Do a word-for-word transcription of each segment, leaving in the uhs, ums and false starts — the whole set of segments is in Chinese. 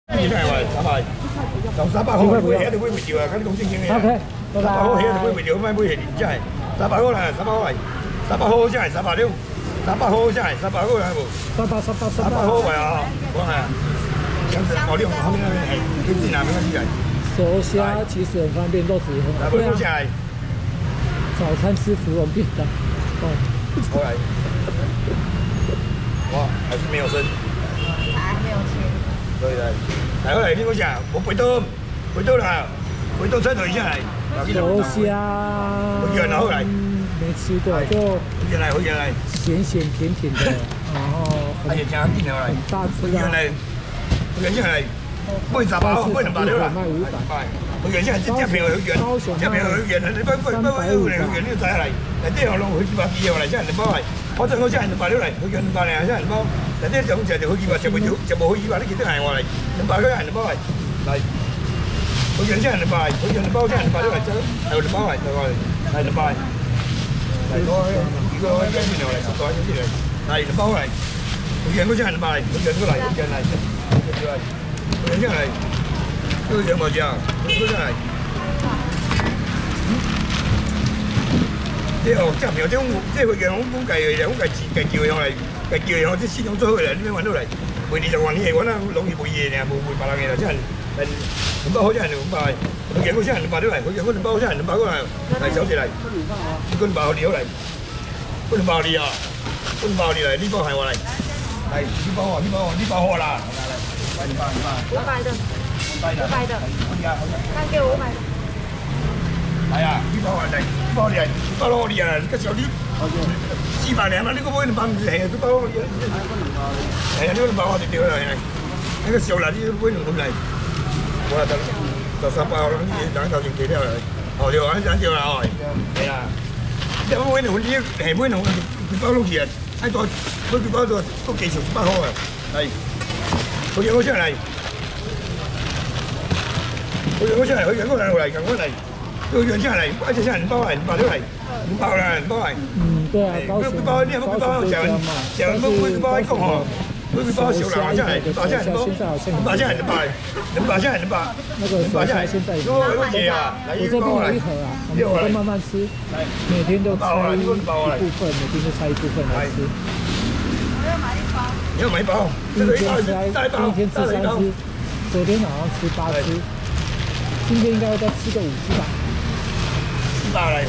你睇話三百，就三百號，你每日都每回調啊，咁你講正經嘅。O K， 三百號起就每回調，咩每係連真係三百號啦，三百號係三百號真係三百六，三百號真係三百號係冇。三百三百三百號係啊，講係啊。像是我哋後面那邊係跟住南邊嗰啲係。 熟蝦其實很方便，都只很對啊。 早餐吃芙蓉便當。哦。 好來。哇，還是沒有生。 還沒有切。 對對。來過來，你講啥？我回頭，回頭啦，回頭再等一下來。 熟蝦。 回原來後來。 沒吃過，就。 回原來，回原來。 鹹鹹甜甜的，然後很很大隻啊。 回原來，回原來，賣三百，賣兩百六啦。回原先係只票去原，只票去原，你不不不不去原你就睇嚟，但啲後路去幾百幾嚟，真係兩百嚟。我真好真係兩百六嚟，去原兩百零真係兩百。但啲上就就去幾百，就冇就冇去幾百，你見得係我嚟，兩百嗰係兩百嚟，嚟。去原真係兩百，去原兩百真係兩百六嚟，真係兩百嚟，係兩百。嚟攞幾個一邊嚟，十個一邊嚟，係兩百嚟。去原嗰真係兩百嚟，去原嗰嚟，去原嚟，去原真係。都兩百隻啊！都真係。即係即係平時即係佢嘅，我估計嘅，我計計叫上嚟，計叫上即係先用咗佢嚟，點樣揾到嚟？每年就揾嘢揾啦，老葉冇嘢嘅，冇冇白冷嘅啦，真係係兩百好真係兩百，佢嘅嗰真係兩百都嚟，佢嘅嗰兩百真係兩百嗰嚟，係手指嚟，嗰兩百好料嚟，嗰兩百好料啊，嗰兩百好料嚟，呢包係我嚟，係呢包呢包呢包好啦，嚟嚟嚟， 五百的。五百的，那給我五百的。 係啊，呢包係嚟，呢包嚟，呢包攞嚟啊！個時候你四百零啦，呢個杯你包唔住係啊，呢包係啊，呢個包我哋掉啦係。呢個時候啦，呢個杯唔咁嚟，我話就就三百啦，呢啲等頭先幾條嚟，哦條啊等條啦哦，係啊，呢個杯你好啲係杯你好，佢包攞住啊，喺度佢佢包度都幾條包好啊，係，佢養好出嚟。佢養嗰出嚟，佢養嗰兩嚟，養嗰嚟，佢養出嚟，一隻出嚟唔包嚟，唔包咗嚟，唔包啦，唔包嚟。 嗯，對啊，高雄， 包啲乜包成成乜乜包喺公河，佢包小南出嚟，包出嚟包，包出嚟兩百，兩百出嚟兩百，兩百出嚟現在已經嗰個嘢啊，我這邊有一盒啊，我們都慢慢吃，每天都拆一部分，每天都拆一部分來吃。 我要買一包。 你要買一包？ 一天吃，一天吃三隻，昨天晚上吃八隻。今天應該要再吃個五次吧。 四百嚟。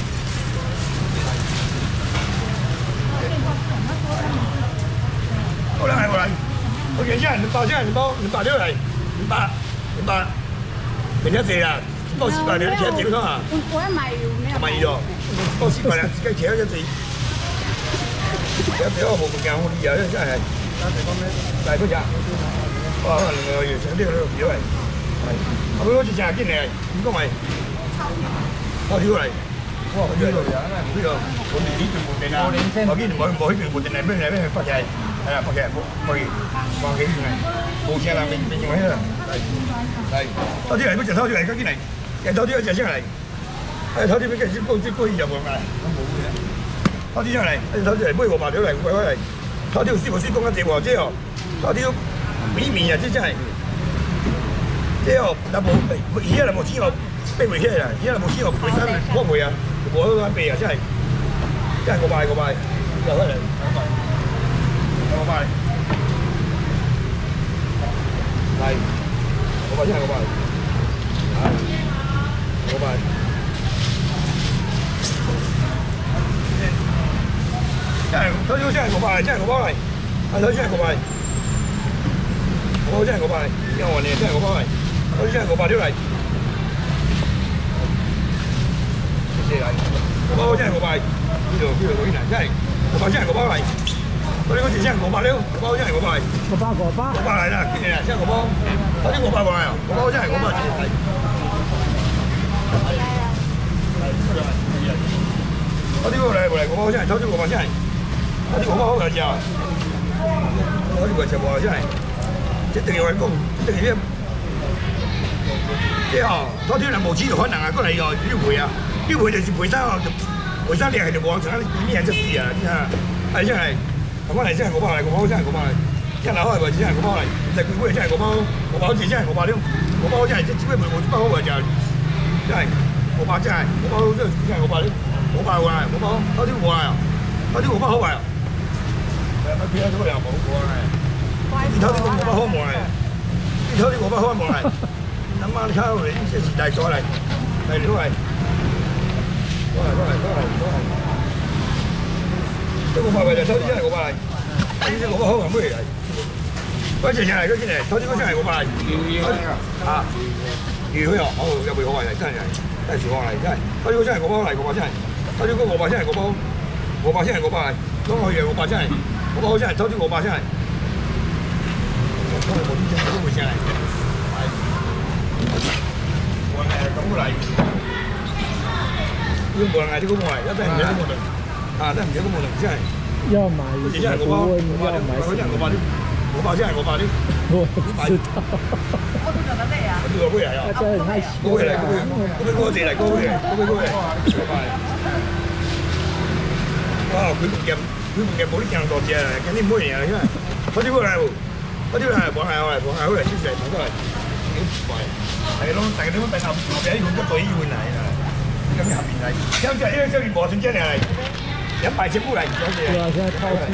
好啦，係好啦。我見真係兩百，真係兩包，兩百咗嚟，兩百，兩百，平一隻啦，包四百兩，你幾多啊？ 我我要買魚，沒有。 買魚哦，包四百兩，自己企一隻。有幾多號唔夠我啲啊？真係。大嗰隻。哇！另外要上啲嗰度表嚟。係，佢好似成日見你，唔該咪，包條嚟，哇！佢呢度呢個我哋呢邊門定啊，我見唔冇冇呢邊門定係咩嚟咩？北嘅，係啊，北嘅，北嘅，北嘅邊嚟？冇車啦，未未用起啦，係係，偷啲嚟，不就偷啲嚟，嗰啲嚟，人偷啲一隻先嚟，誒偷啲俾佢先高啲高啲就冇㗎，冇嘅，偷啲出嚟，偷啲嚟，杯和麻條嚟，貴開嚟，偷啲師傅師公一隻喎，即係偷啲美面啊，即真係。即係有冇而家冇錢我逼回車啦，而家冇錢我回身幫回啊，我都揾鼻啊，真係真係個拜個拜，又開嚟個拜，係個拜真係個拜，係個拜，真係睇到真係個拜，真係個拜嚟，睇到真係個拜，我真係個拜，因為我哋真係個拜嚟。我真係個百條嚟，謝謝你。個包真係個百，呢度呢度嗰邊嚟，真係個包真係個包嚟。我哋嗰時真係個百條，個包真係個百。 個包個包。 個百嚟啦，見你啦，真係個包。我啲個百過嚟啊，個包真係個百嚟。我啲個嚟過嚟，個包真係，偷啲個百真係，我啲個包好有隻啊！我啲個隻喎真係，一定要揾工，一定要。即係嗰啲人無錢可能啊，嗰嚟個呢回啊，呢回就是回山啊，回山你係就往上，咩人出事啊？真係係真係，我嚟真係我包嚟，我包真係我包嚟， 这老好无？这五包来，再几尾这五包，五包几这五包两，五包这这几尾无无一包好无？这这五包这五包这这五包两，五包有来，五包到底有来哦？到底五包好卖哦？哎，那偏什么样？无无来，你头底五包好卖，你头底五包好卖，他妈的看我这是来抓来，来过来，过来过来过来过来，这五包来，头底这五包来，这五包好卖不来。 我只上嚟，佢先嚟，頭先嗰張係我買，啊，魚佢哦，好又未好賣嚟，真係真係全行嚟，真係。頭先嗰張係我包嚟，我包真係，頭先嗰個我包真係我包，我包真係我包嚟，咁我嘢我包真係，我包真係，頭先我包真係。我冇呢張都會上嚟，係，冇人係咁嚟，如果冇人係啲咁嚟，一定唔有咁嚟，啊，真係唔有咁嚟，真係。 要買什麼顧問？要買什麼？ 我包真係我包啲， 我不知道。 我都覺得咩啊？ 我都話咩係啊？ 大家很愛惜。 高起嚟，高起嚟，高起高起嚟，高起嚟，高起高起嚟。哇！佢木夾，佢木夾冇啲鏡多隻啊，緊啲唔好嘢啊，因為嗰啲嗰嚟喎，嗰啲係綁係我嚟，綁係好嚟，先成綁出嚟。幾貴？係咯，大家都睇下後邊呢款都對呢款嚟啊，咁後邊嚟，相對呢個相對磨損真係一百隻過嚟，相對。 對啊，現在套票。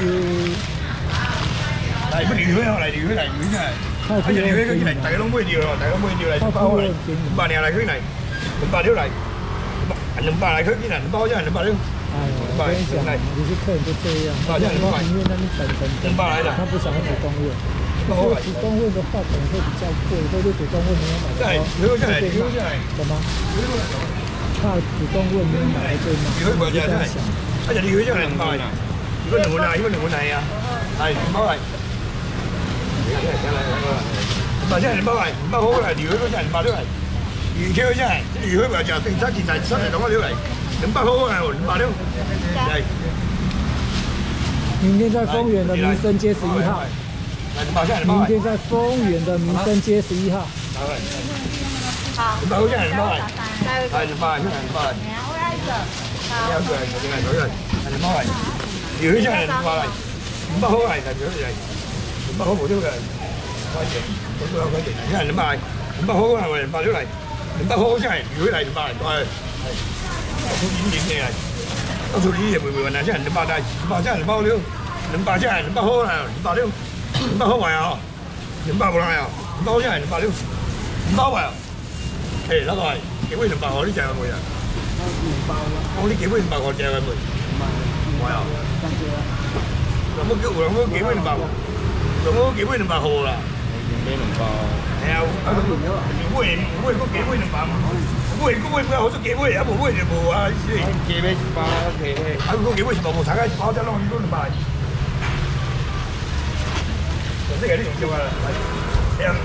嚟乜魚血嚟，魚血嚟，魚真係。佢就魚血佢嚟，大家都唔會釣咯，大家都唔會釣嚟，包嚟，五百年嚟佢嚟，五百條嚟，五百嚟佢見人包真係五百條。 哎呀，我跟你講，有些客人都這樣，他在醫院那邊等等等，他不想要主動問。如果主動問的話，可能會比較貴，或者主動問沒有買到，會被罵，懂嗎？怕主動問沒有買到被罵，我就這樣想。 而且魚血真係五百嚟，如果兩碗啊，如果兩碗係啊，係五百嚟。 五百真係五百嚟，五百好嚟，魚血都真係五百條嚟，魚橋真係，魚血咪就定七件就七嚟兩條嚟，五百好嚟，五百條。係。 明天在豐原的民生街十一號。明天在豐原的民生街十一號。 好。 五百好真係五百嚟，係五百，真係五百嚟。有個係定係佢嚟，係五百嚟，魚血真係五百嚟，五百好嚟就魚血嚟。 五百好無條嘅，快啲，咁樣快啲，一人兩百，五百好係咪兩百條嚟？兩百好真係，如果嚟兩百嚟，係係，好點點嘅嚟，嗰數呢嘢會唔會問啊？真係兩百大，兩百真係兩百條，兩百真係兩百好係兩百條，兩百好係啊，兩百冇係啊，兩百好真係兩百條，兩百係啊，誒嗰個係幾杯兩百號呢隻係咪啊？我呢幾杯兩百號隻係咪？唔係啊，有冇幾有冇幾杯兩百號？ 用嗰幾杯兩百號啦，幾兩百？係啊，幾杯幾杯嗰幾杯兩百，嗰杯嗰杯佢好多幾杯，一部杯就部啊，幾杯十八幾？啊，嗰幾杯全部冇拆開，包咗落去都兩百。就即係呢種叫啊，係啦，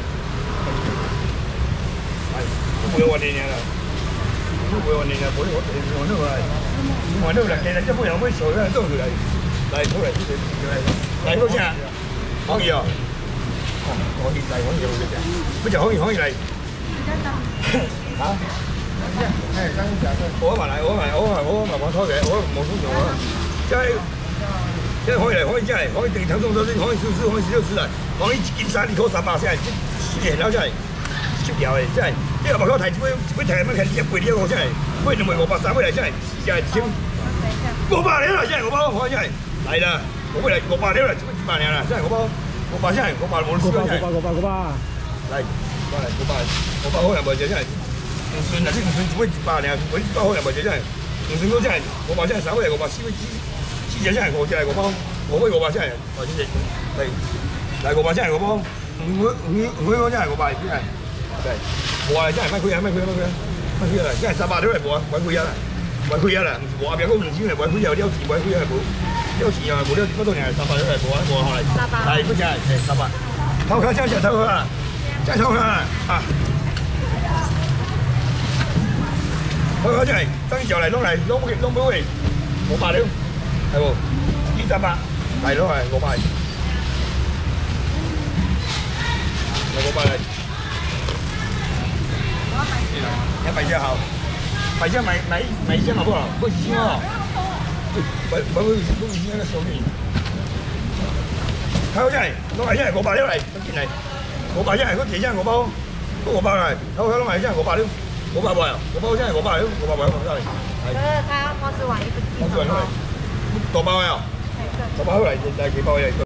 係都冇有運年嘅啦，都冇有運年嘅，冇啲我哋我都係，我都係，其實一杯有杯水咧都嚟嚟出嚟出嚟嚟嚟嗰隻。 可以啊，可以嚟，可以做嘅啫，乜就可以可以嚟。嚇？係真嘅，我埋嚟，我埋，我埋，我埋網拖嘅，我冇通用啊。即係即係可以嚟，可以真係，可以定頭中咗先，可以少少，可以少少嚟。講呢件衫你攞十八先係，輸贏啦真係，輸掉嘅真係。呢個白膠提杯杯提乜提一倍呢個真係，杯兩倍我百三杯嚟真係，真係少。我百兩啦真係，我包我真係嚟啦。 我嚟我百條啦，做乜幾百年啦？真係我包，我百真係我百冇輸真係。我百我百我百嚟，我嚟我百，我百好人咪就真係，唔算啊！啲唔算做乜幾百年，我啲百好人咪就真係，唔算都真係，我百真係手嚟，我百輸輸輸咗真係我真係我包，我可以我百真係，我先至嚟嚟我百真係我包，唔會唔唔會講真係我百真係，係我話真係乜佢啊乜佢乜佢乜佢啊！真係十八條嚟冇啊，揾佢一啦，揾佢一啦，我話邊個唔知嚟揾佢有啲錢揾佢係冇。 有錢又係冇，嗰度又係十八，都係冇啊！冇落嚟，係嗰隻係係十八。偷佢真係偷佢啦，真係偷佢啦啊！偷佢真係，等住嚟攞嚟攞杯攞杯嚟，冇八料，係喎，二十八，係咯係冇八，冇冇八嚟。一百隻後，百隻買買買一隻好不好？不行哦。 不不不不，现在手里。 睇好真係，攞嚟真係五百料嚟，見嚟，五百真係，嗰幾真係五包，都五百嚟，睇好睇攞嚟真係五百料，五百位啊，五包真係五百料，五百位咁真係。 可是他摸吃完一个摸吃完出嚟，多包啊？多包嚟，就係幾包嘢。